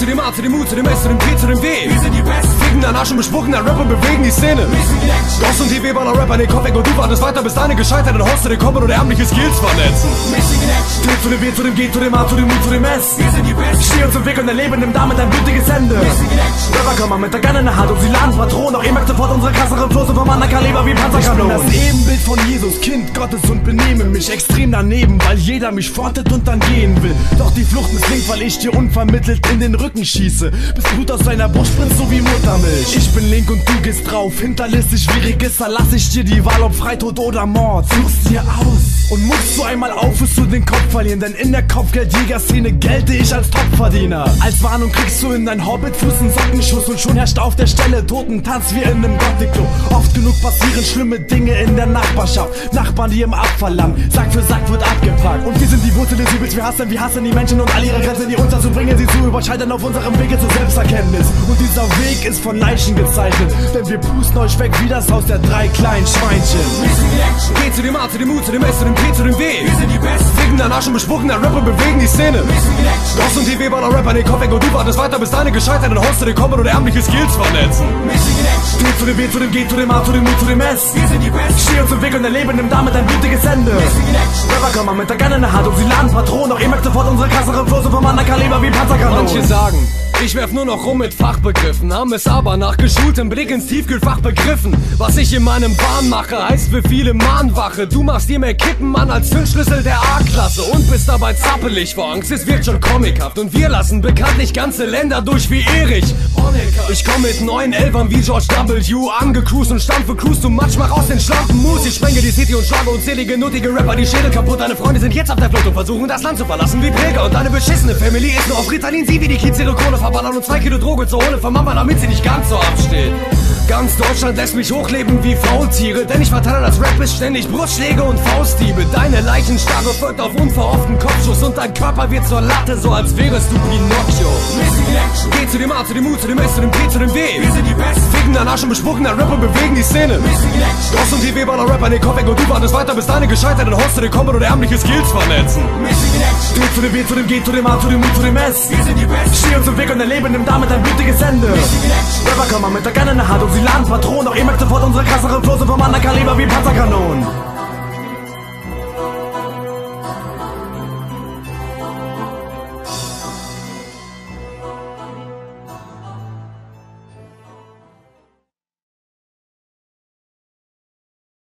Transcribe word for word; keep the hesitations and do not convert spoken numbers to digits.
zu dem A, zu dem U, zu dem S, zu dem P, zu dem W. Wir sind die Besten. Ficken deinen Arsch und bespucken dein Rap und bewegen die Szene. Wir sind die Action. Goss und die Weber, Rapper, den Kopf weg und du wartest weiter, bis deine gescheitert und Hoste den kommen oder ärmliche Skills vernetzen. T zu dem W, zu dem G, zu dem A, zu dem U, zu dem S. Wir sind die Besten. Steh uns im Weg und dein Leben, nimm damit ein blutiges Ende. Wir sind die Action. Rapper kommen mit der Gun in der Hand und sie laden Patronen. Doch ihr merkt sofort unsere krasseren Flows und vom anderen Kaliber wie Panzerkanonen. Ich bin das Ebenbild von Jesus, Kind Gottes und benehme mich extrem daneben, weil jeder mich frontet und dann gehen will. Doch die Flucht misslingt, weil ich dir unvermittelt in den Rücken schieße, bis Blut aus seiner Brust springt, so wie Muttermilch. Ich bin link und du gehst drauf, hinterlistig wie Register, lass ich dir die Wahl, ob Freitod oder Mord. Such's dir aus und musst du einmal auf, wirst du den Kopf verlieren, denn in der Kopfgeldjäger-Szene gelte ich als Topverdiener. Als Warnung kriegst du in dein Hobbitfuß einen Sockenschuss und schon herrscht auf der Stelle Totentanz wie in einem Gothic-Club. Oft genug passieren schlimme Dinge in der Nachbarschaft, Nachbarn, die im Abverlangen, Sack für Sack wird abgepackt. Und wir sind die Wurzel des Übels, wir hassen, wir hassen die Menschen und all ihre Grenzen, die uns dazu bringen, sie zu überschreiten auf unserem Wege zur Selbsterkenntnis. Und dieser Weg ist von Leichen gezeichnet, denn wir pusten euch weg wie das Haus der drei kleinen Schweinchen. G zu dem A, zu dem U, zu dem S, zu dem P, zu dem W. Wir sind die Besten. Ficken deinen Arsch und bespucken dein Rap und bewegen die Szene. Goss und die Weber, Rapper, den Kopf weg und du wartest weiter, bis deine gescheiterten Hoste den kommen oder ärmliche Skills vernetzen. T zu dem W, zu dem G, zu dem A, zu dem U, zu dem S. Wir sind die Besten. Steh uns im Weg und dein Leben, nimm damit ein blutiges Ende. Rapper kommen mit der Gun in der Hand und sie laden Patronen, doch ihr merkt sofort unsere krasseren Flows und vom anderen Kaliber wie Panzerkanonen. Manche sagen, ich werf nur noch rum mit Fachbegriffen, haben es aber nach geschultem Blick ins Tiefkühlfach begriffen. Was ich in meinem Wahn mache, heißt für viele Mahnwache. Du machst dir mehr Kippen, Mann, als Zündschlüssel der A-Klasse und bist dabei zappelig vor Angst, es wird schon comichaft. Und wir lassen bekanntlich ganze Länder durch wie Erich Honecker. Ich komm mit neuen Elfern wie George W. angecruised und stampfe Crews, du Matsch, mach aus den schlampen Moves. Ich sprenge die City und schlage unzählige nuttige Rapper die Schädel kaputt. Deine Freunde sind jetzt auf der Flucht und versuchen das Land zu verlassen wie Pilger. Und deine beschissene Family ist nur auf Ritalin, sie wie die Kiez-Silikone verballern und zwei Kilo Droge zur Hohle von Mama, damit sie nicht ganz so absteht. Ganz Deutschland lässt mich hochleben wie Faultiere, denn ich verteile das Rap ist ständig Brustschläge und Faustdiebe. Deine Leichenstarre folgt auf unverhofften Kopfschuss und dein Körper wird zur Latte, so als wärest du Pinocchio. G zu dem A, zu dem U, zu dem S, zu dem P, zu dem W. Wir sind die Besten. Ficken deinen Arsch und bespucken dein Rap und bewegen die Szene. Goss und die Weber, Rapper, den Kopf weg und du wartest weiter, bis deine gescheiterten Hoste den kommen oder ärmliche Skills vernetzen. T zu dem W, zu dem G, zu dem A, zu dem U, zu dem S. Wir sind die Besten. Steh uns im Weg und dein Leben, nimm damit ein blutiges Ende. Rapper kommen mit der Gun in der Hand und sie laden Patronen, doch ihr merkt sofort unsere krasseren Flows und vom anderen Kaliber wie Panzerkanonen.